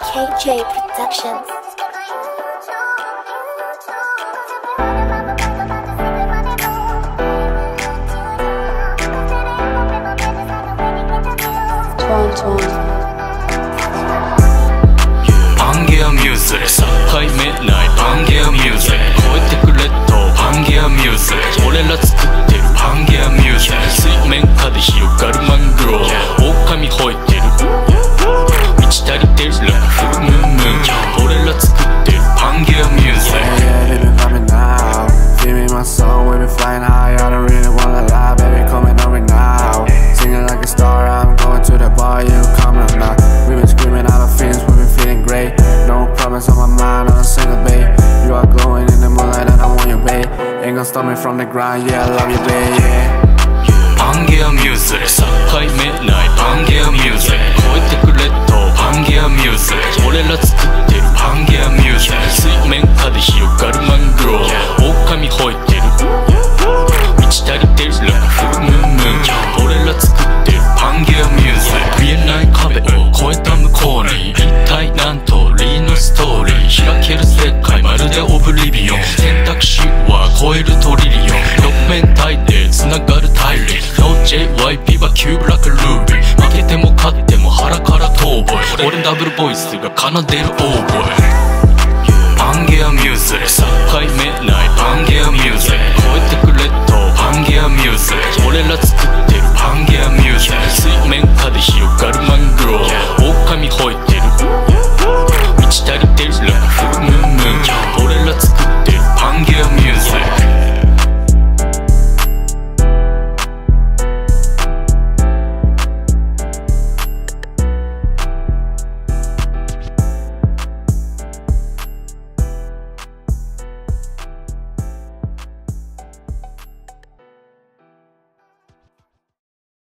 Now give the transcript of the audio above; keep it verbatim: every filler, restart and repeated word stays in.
ケージェー Productions。 パンゲアミューズさ買い目ないパンゲアミューズ超えてくれとパンゲアミューズ俺ら作ってるパンゲアミューズ水面下で広がるマングロー狼吠えてる満ち足りてるフルムーンムーン俺ら作ってるパンゲアミューズ Yeah, they been coming now. Give me my song, we been flying high. I don't really wanna lie, baby, coming on me now. Singing like a star, I'm going to the bar, you coming up now. We been screaming out of feelings, we been feeling great. No promise on my mind, on a single babe. You are glowing in the moonlight and I want you, babe. Ain't gonna stop me from the grind, yeah, I love you, babe, yeah. パンゲアミューズさ買い目ないパンゲアミューズ超えてくれとパンゲアミューズ俺ら作ってるパンゲアミューズ水面下で広がるマングロー狼吠えてる満ち足りてるフルムーンムーン俺ら作ってるパンゲアミューズ見えない壁を越えた向こうに一体何通りのストーリー開ける世界まるでオブリビオン選択肢は超えるトリリオン六面体で繋がる大陸 No ジェイワイピー はキューブラックルービー負けても勝っても腹から遠吠え俺ダブルボイスが奏でるオーボイパンゲアミューズさ買い目ないパンゲアミューズ超えてくれとパンゲアミューズ俺ら作って